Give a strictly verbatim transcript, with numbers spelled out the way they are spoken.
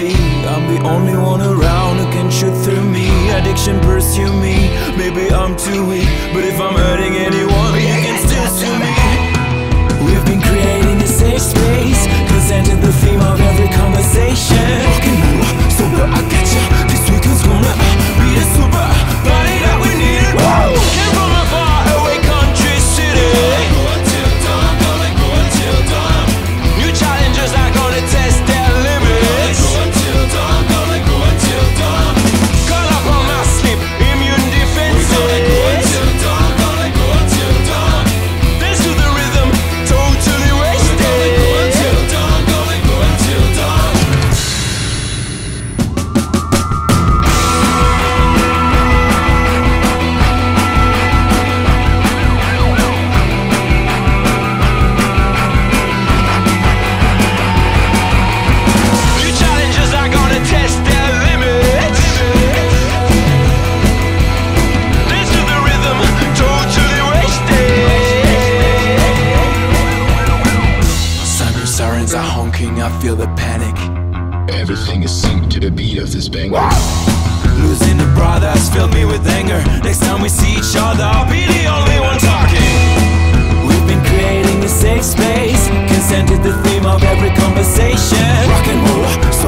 empathy. I'm the only one around who can shoot through me. Addiction pursue me, maybe I'm too weak, but if I'm hurting anyone, you can still sue me. We've been creating a safe space, presenting the theme of every conversation. Rockin' roll, sober, I get ya. This weekend's gonna be the super party that we need. Woo! Came from a far away country city. Go until dawn, gonna go until dawn. New challenges are gonna test their limits. Go until dawn, gonna go until dawn. Call up on my sleep, immune defenses. We're gonna go until dawn, gonna go until dawn. Dance to the rhythm, totally wasted. We're gonna go until dawn, gonna go until dawn. New challenges are gonna test their limits. Dance to the rhythm, totally wasted. Cyber sirens are honking, I feel the panic. Everything is synced to the beat of this banger. Losing the brothers filled me with anger. Next time we see each other, I'll be the only one talking. We've been creating a safe space, consented the theme of every conversation. Rock and roll,